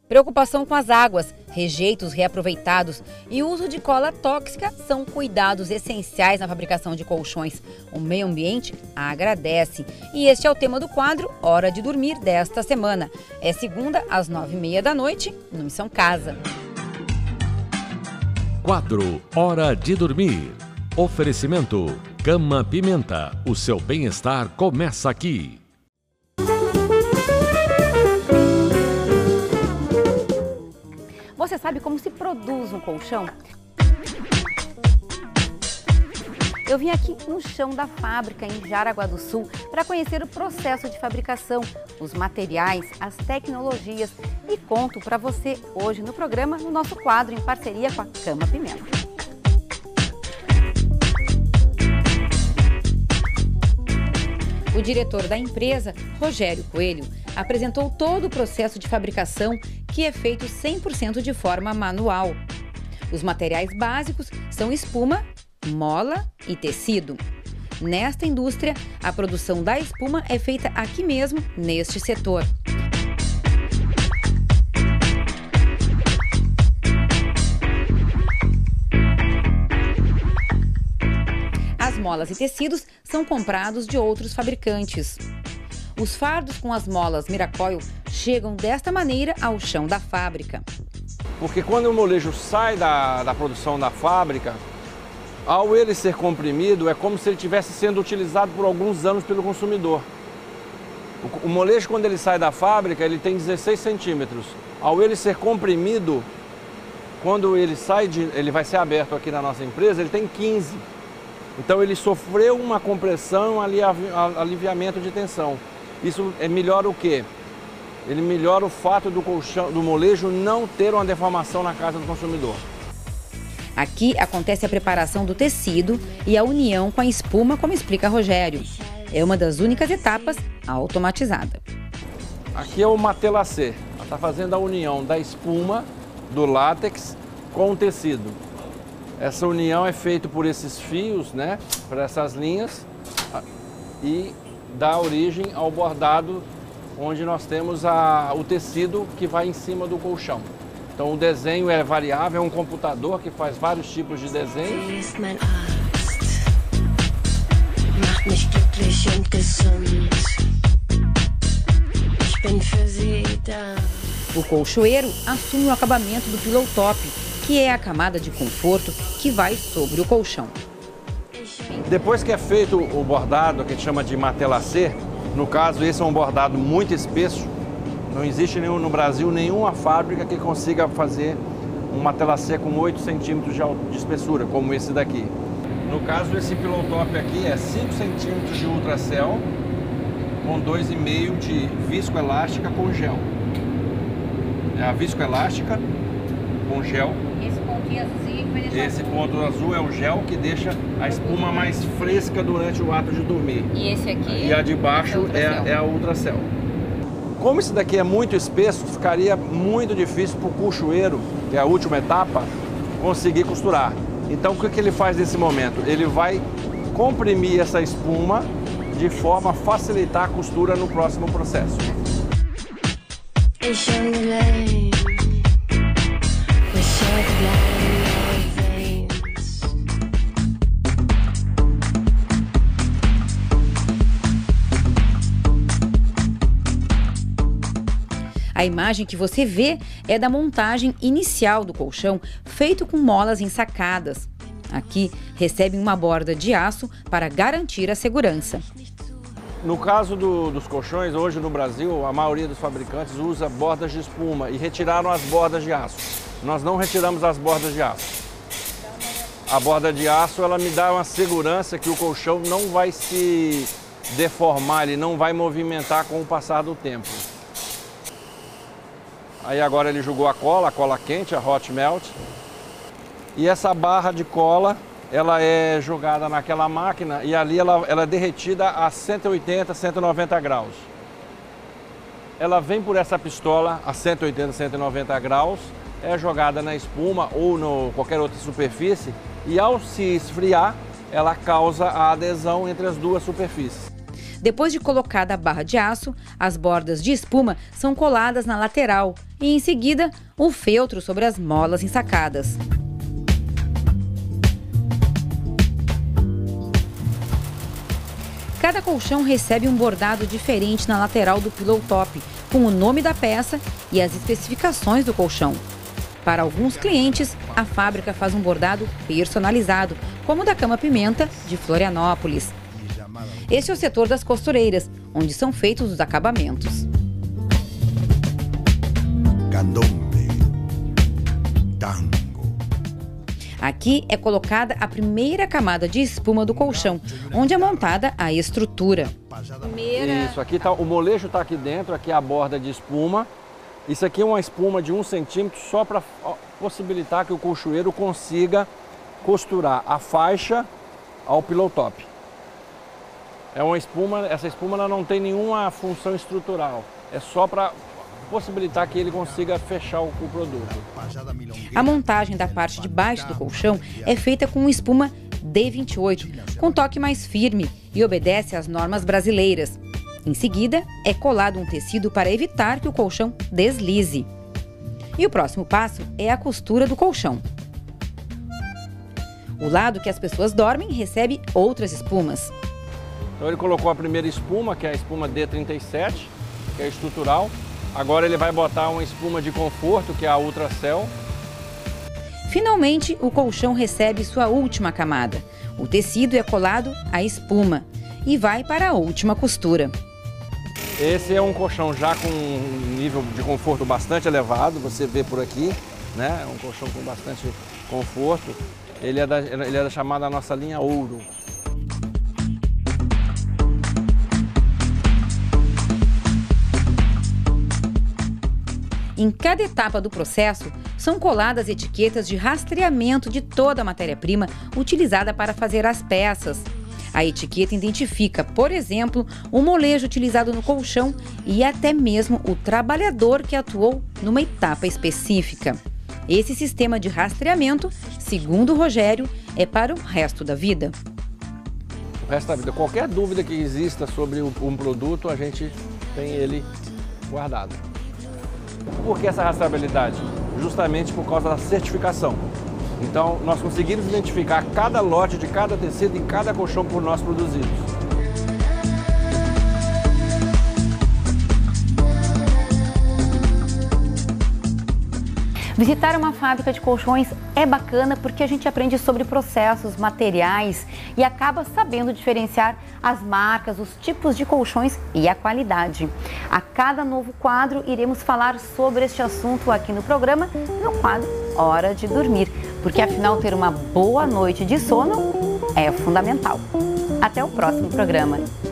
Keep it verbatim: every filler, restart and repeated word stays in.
Preocupação com as águas, rejeitos reaproveitados e uso de cola tóxica são cuidados essenciais na fabricação de colchões. O meio ambiente agradece. E este é o tema do quadro Hora de Dormir desta semana. É segunda, às nove e meia da noite, no Missão Casa. Quadro Hora de Dormir. Oferecimento Cama Pimenta. O seu bem-estar começa aqui. Você sabe como se produz um colchão? Eu vim aqui no chão da fábrica em Jaraguá do Sul para conhecer o processo de fabricação, os materiais, as tecnologias e conto para você hoje no programa, no nosso quadro em parceria com a Cama Pimenta. O diretor da empresa, Rogério Coelho, apresentou todo o processo de fabricação, que é feito cem por cento de forma manual. Os materiais básicos são espuma, mola e tecido. Nesta indústria, a produção da espuma é feita aqui mesmo, neste setor. As molas e tecidos são comprados de outros fabricantes. Os fardos com as molas Miracoil chegam desta maneira ao chão da fábrica. Porque quando o molejo sai da, da produção da fábrica, ao ele ser comprimido, é como se ele estivesse sendo utilizado por alguns anos pelo consumidor. O, o molejo, quando ele sai da fábrica, ele tem dezesseis centímetros. Ao ele ser comprimido, quando ele sai, de, ele vai ser aberto aqui na nossa empresa, ele tem quinze. Então ele sofreu uma compressão, um aliviamento de tensão. Isso é melhora o quê? Ele melhora o fato do colchão, do molejo não ter uma deformação na casa do consumidor. Aqui acontece a preparação do tecido e a união com a espuma, como explica Rogério. É uma das únicas etapas automatizada. Aqui é o matelacê. Ela está fazendo a união da espuma, do látex, com o tecido. Essa união é feita por esses fios, né, por essas linhas, e dá origem ao bordado, onde nós temos a, o tecido que vai em cima do colchão. Então o desenho é variável, é um computador que faz vários tipos de desenhos. O colchoeiro assume o acabamento do pillow top, que é a camada de conforto que vai sobre o colchão. Depois que é feito o bordado, que a gente chama de matelacê, no caso esse é um bordado muito espesso, não existe nenhum, no Brasil nenhuma fábrica que consiga fazer um matelacê com oito centímetros de, de espessura, como esse daqui. No caso, esse pillow top aqui é cinco centímetros de ultracel, com dois vírgula cinco de viscoelástica com gel. É a viscoelástica com gel. Esse pontinho azulzinho que vai deixar... Esse ponto azul é o gel que deixa a espuma mais fresca durante o ato de dormir. E esse aqui? E a de baixo é, é a ultracel. Como esse daqui é muito espesso, ficaria muito difícil para o colchoeiro, que é a última etapa, conseguir costurar. Então o que, que ele faz nesse momento? Ele vai comprimir essa espuma de forma a facilitar a costura no próximo processo. A imagem que você vê é da montagem inicial do colchão, feito com molas ensacadas. Aqui recebem uma borda de aço para garantir a segurança. No caso do, dos colchões, hoje no Brasil, a maioria dos fabricantes usa bordas de espuma e retiraram as bordas de aço. Nós não retiramos as bordas de aço. A borda de aço, ela me dá uma segurança que o colchão não vai se deformar, ele não vai movimentar com o passar do tempo. Aí agora ele jogou a cola, a cola quente, a hot melt. E essa barra de cola, ela é jogada naquela máquina e ali ela, ela é derretida a cento e oitenta, cento e noventa graus. Ela vem por essa pistola a cento e oitenta, cento e noventa graus, é jogada na espuma ou em qualquer outra superfície e ao se esfriar, ela causa a adesão entre as duas superfícies. Depois de colocada a barra de aço, as bordas de espuma são coladas na lateral e, em seguida, o feltro sobre as molas ensacadas. Cada colchão recebe um bordado diferente na lateral do pillow top, com o nome da peça e as especificações do colchão. Para alguns clientes, a fábrica faz um bordado personalizado, como o da Cama Pimenta, de Florianópolis. Este é o setor das costureiras, onde são feitos os acabamentos. Candombe, tango. Aqui é colocada a primeira camada de espuma do colchão, onde é montada a estrutura. Isso, aqui tá, o molejo está aqui dentro, aqui é a borda de espuma. Isso aqui é uma espuma de um centímetro só para possibilitar que o colchoeiro consiga costurar a faixa ao pillow top. É uma espuma, essa espuma ela não tem nenhuma função estrutural, é só para possibilitar que ele consiga fechar o, o produto. A montagem da parte de baixo do colchão é feita com espuma D vinte e oito, com toque mais firme e obedece às normas brasileiras. Em seguida, é colado um tecido para evitar que o colchão deslize. E o próximo passo é a costura do colchão. O lado que as pessoas dormem recebe outras espumas. Então ele colocou a primeira espuma, que é a espuma D trinta e sete, que é estrutural. Agora ele vai botar uma espuma de conforto, que é a Ultracell. Finalmente, o colchão recebe sua última camada. O tecido é colado à espuma e vai para a última costura. Esse é um colchão já com um nível de conforto bastante elevado, você vê por aqui, né? É um colchão com bastante conforto. Ele é da, ele é da chamada nossa linha Ouro. Em cada etapa do processo, são coladas etiquetas de rastreamento de toda a matéria-prima utilizada para fazer as peças. A etiqueta identifica, por exemplo, o molejo utilizado no colchão e até mesmo o trabalhador que atuou numa etapa específica. Esse sistema de rastreamento, segundo o Rogério, é para o resto da vida. O resto da vida. Qualquer dúvida que exista sobre um produto, a gente tem ele guardado. Por que essa rastreabilidade? Justamente por causa da certificação. Então, nós conseguimos identificar cada lote de cada tecido em cada colchão por nós produzidos. Visitar uma fábrica de colchões é bacana porque a gente aprende sobre processos, materiais e acaba sabendo diferenciar as marcas, os tipos de colchões e a qualidade. A cada novo quadro, iremos falar sobre este assunto aqui no programa, no quadro Hora de Dormir, porque afinal ter uma boa noite de sono é fundamental. Até o próximo programa.